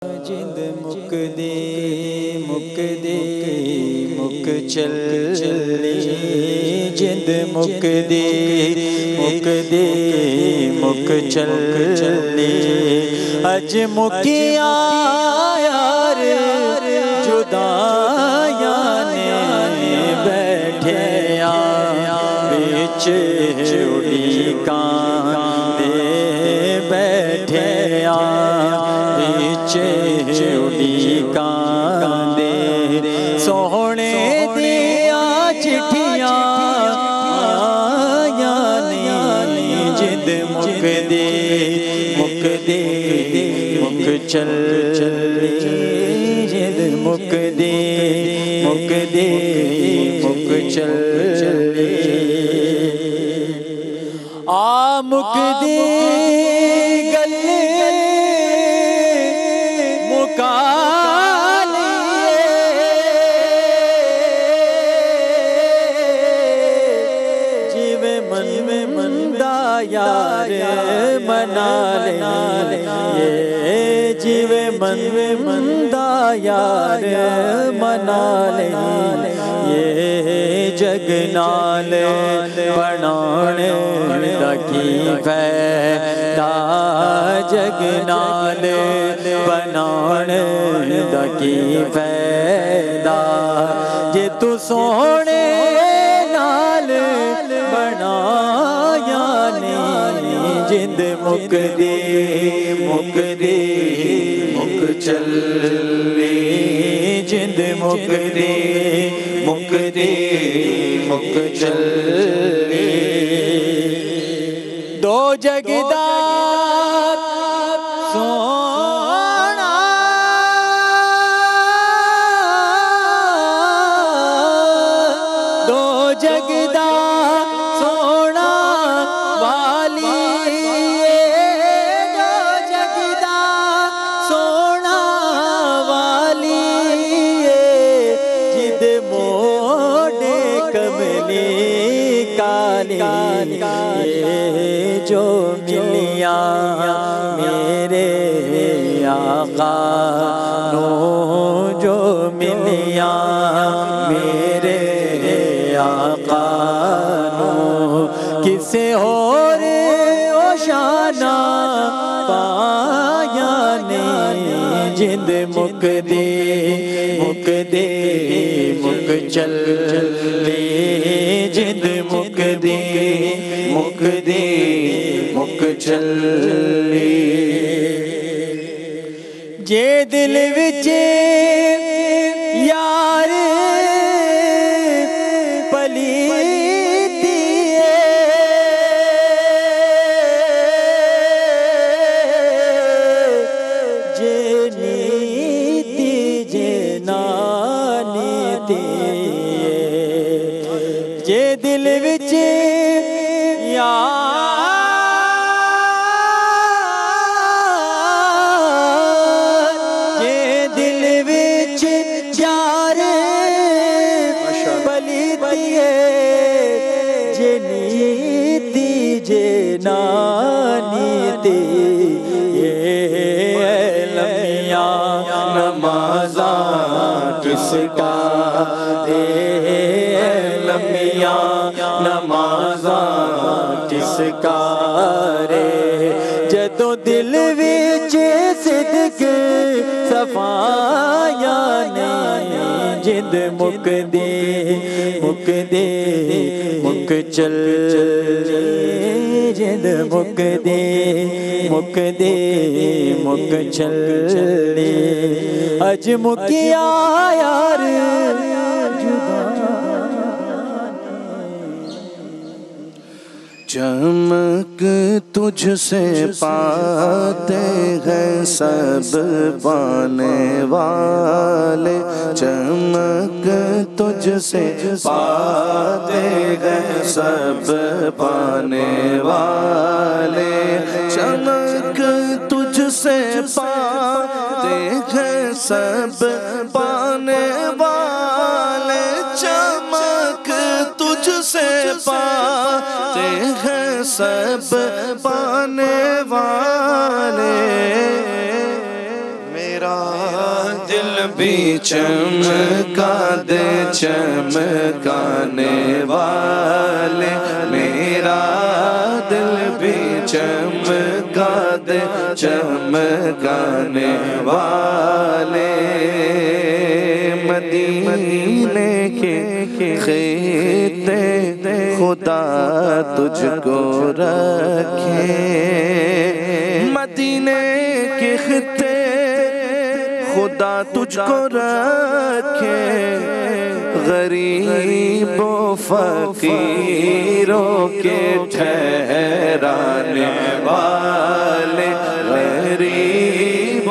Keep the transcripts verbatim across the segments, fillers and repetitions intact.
جند مک دے مک دے مک چلی جند مک دے مک دے مک چلی اج مکیا یار جدائیاں نے بیٹھے آ بچ اڑی کان دے بیٹھے آ بچ اڑی کان دے سوہنے دیا چٹھیاں آیاں نے جند مک دے مک دے مک چل جند مک دے مک دے مک چل آ مک دے گلے مکا یار منا لے یہ جیوے من مندہ یار منا لے یہ جگ نال بنانے دا کی فائدہ جگ نال بنانے دا کی فائدہ جے تو سونے نال بنایا جند مک دے مک دے مک چلی جند مک دے مک دے مک چلی دو جگدا سونا دو جگدا جو ملیاں میرے آقا نو جو ملیاں میرے آقا نو کسے اور اوشانہ پایا نے جند مک دے مک دے مک چلی جند مک دے مک دے مک چلی جے دل وچ یار پلیتی جے نیتی جے نانیتی جے دل وچ جے دل وچ یار پلیتی ہے جے نیتی جے نانیتی یہ لمیاں نمازاں کس کا دے لمیاں نمازاں کس کا رے جدوں دل وچ صدق صفایا نے جند مک دے مک دے مک چل جند مک دے مک دے مک چل اج مکیا یار چمک تجھ سے پاتے ہیں سب پانے والے چمک تجھ سے پاتے ہیں سب پانے والے چمک تجھ سے پاتے ہیں سب پانے والے چمک تجھ سے پاتے ہیں سب پانے والے میرا دل بھی چمکا دے چمکانے والے، میرا دل بھی چمکا دے چمکانے والے، مدینے کے خطے خدا تجھ کو رکھے، مدینے کے خطے خدا تجھ کو رکھے، غریب و فقیروں کے ٹھہرانے والے، غریب و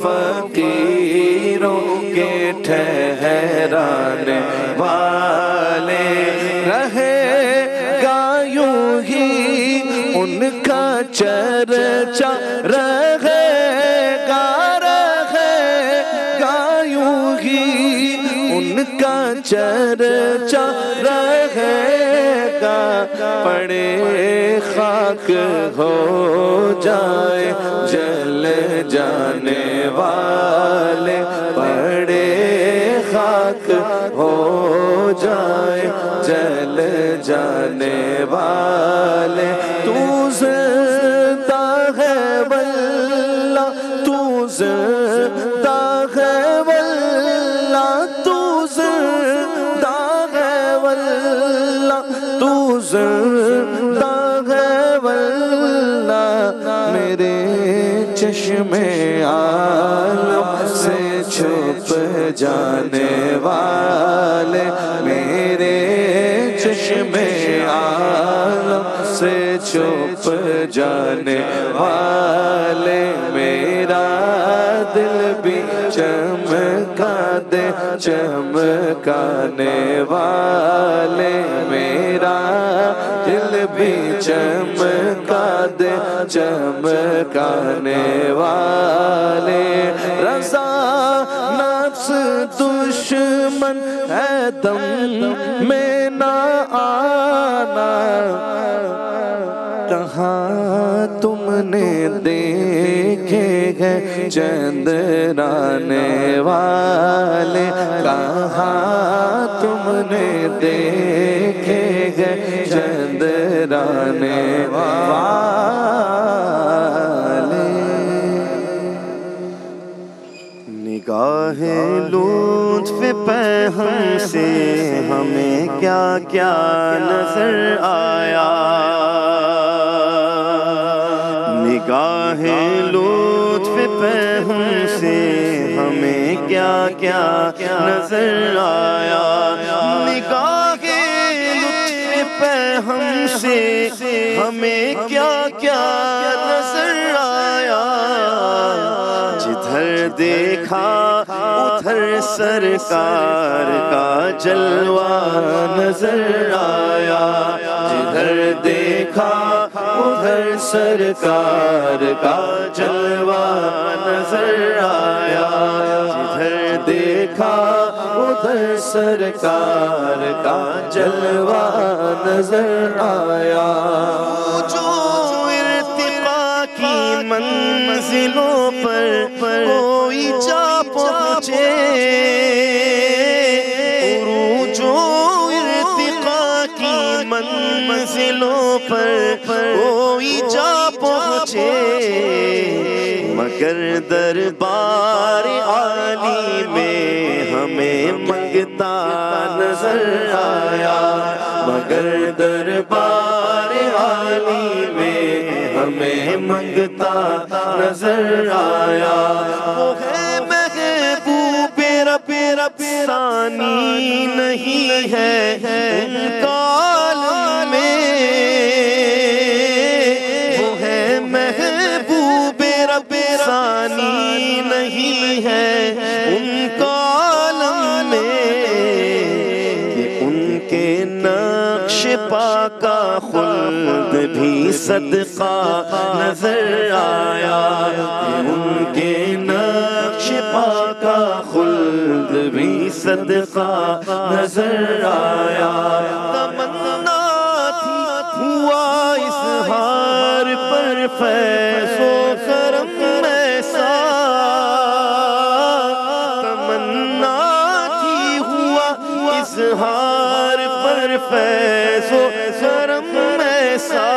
فقیروں کے ٹھہرانے والے، رہے گا یوں ہی ان کا چرچا، رہے گا ان کا چرچا، رہے گا پڑے خاک ہو جائے جل جانے والے، پڑے خاک ہو جائے جل جانے والے، تو زندہ ہے واللہ، تو زندہ ہے زندہ ہے واللہ، میرے چشم عالم سے چھپ جانے والے، میرے چشم عالم سے چھپ جانے والے، میرا دل بھی چمکا دے چمکانے والے، میرا دل بھی چمکا دے چمکانے والے، رضا نفس دشمن ہے دم میں نہ آنا، کہاں تم نے دیکھے گئے چندرانے والے، کہاں تم نے دیکھے گئے چندرانے والے، نگاہ لطف پہ ہم سے ہمیں کیا کیا نظر آیا، نگاہ لطف پہ ہم سے ہمیں کیا کیا نظر آیا، نگاہ لطف پہ ہم سے ہمیں کیا کیا نظر آیا، جدھر دیکھا ادھر سرکار کا جلوہ نظر آیا، جدھر دیکھا ادھر سرکار کا جلوہ نظر آیا، جدھر دیکھا ادھر سرکار کا جلوہ نظر آیا، جو ارتقا کی منزلوں پر کوئی جا پہنچے، جو ارتقا کی منزلوں پر کوئی جا پہنچے، مگر دربار عالی میں ہمیں منگتا نظر آیا، مگر دربار عالی میں ہمیں منگتا نظر آیا، وہ ہے محبوب رب رب ثانی نہیں ہے ان کا عالم میں، وہ ہے محبوب رب ثانی نہیں ہے ان کا عالم میں، کہ ان کے نقش پا کا خلد بھی صدقہ نظر آیا، کہ ان کے نقش پا کا خلد بھی صدقہ نظر آیا، تمنا تھی ہوا اظہار پر فیض و کرم ایسا، فیض و کرم ایسا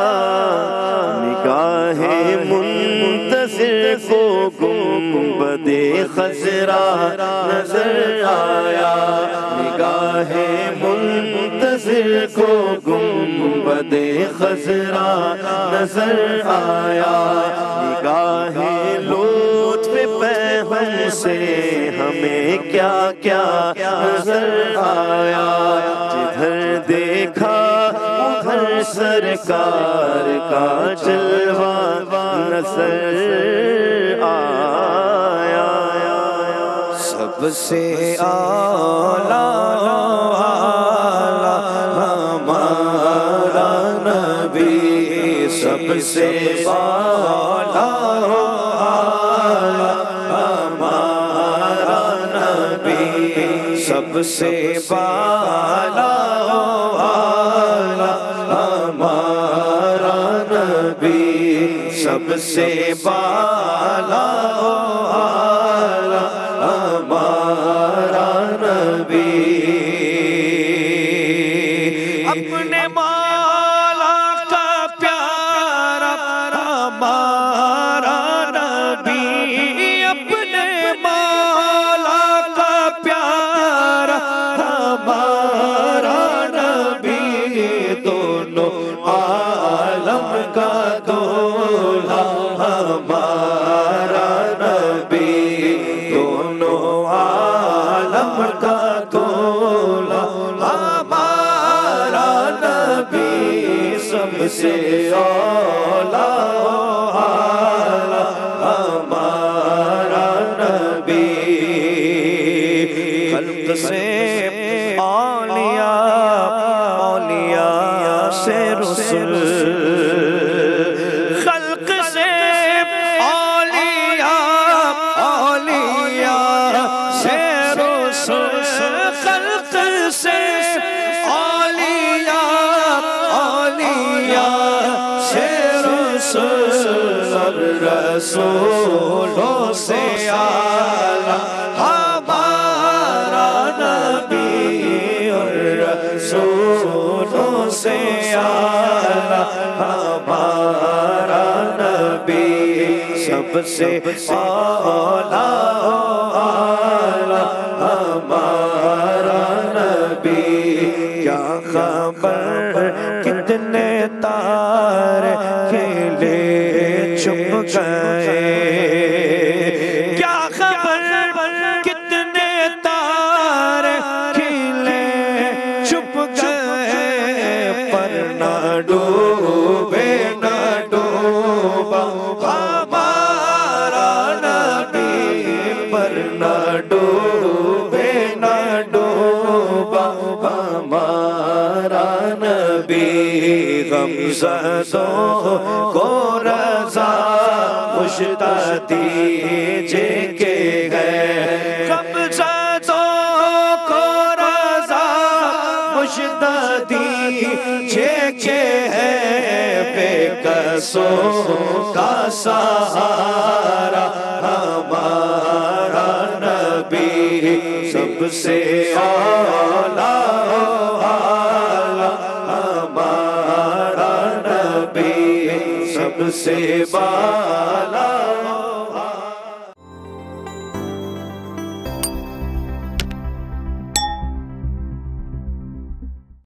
نگاہ منتظر کو گنبد خضرا نظر آیا نگاہ منتظر کو گنبد خضرا نظر آیا نگاہ لطف پیغام سے ہمیں کیا کیا نظر آیا جدھر دیکھا ادھر سرکار کا جلوہ نظر آیا سب سے اعلیٰ ہمارا نبی سب سے اعلیٰ ہمارا نبی سب سے اعلیٰ ہمارا نبی سب سے اعلیٰ ہمارا نبی اپنے مولا کا پیارا ہمارا نبی اپنے مولا کا پیارا ہمارا نبی دونوں عالم کا دولہا ہمارا نبی دونوں عالم کا دولہا ہمارا نبی سب سے اعلیٰ ہمارا نبی خلق سے اولیاء اولیاء سے رسل خلق سے اولیاء اولیاء سے رسل خلق سے اولیاء اولیاء سے رسل اور رسولوں سے اعلیٰ ہمارا نبی اور رسولوں سے اعلیٰ ہمارا نبی سب سے اعلیٰ ہمارا نبی کیا خبر کتنے تارے کھلے چھپ گئے کیا خبر کتنے تارے کھلے چھپ گئے پر نہ ڈوبے نہ ڈوبا ہمارا نبی پر نہ ڈوبے نہ ڈوبا ہمارا نبی غمزدوں کو رضا مشتاق دیجئے کہ ہے غمزدوں کو رضا مشتاق دیجئے کہ ہے بے قصوں کا سہارا ہمارا نبی سب سے اعلیٰ ہمارا نبی سب سے بالا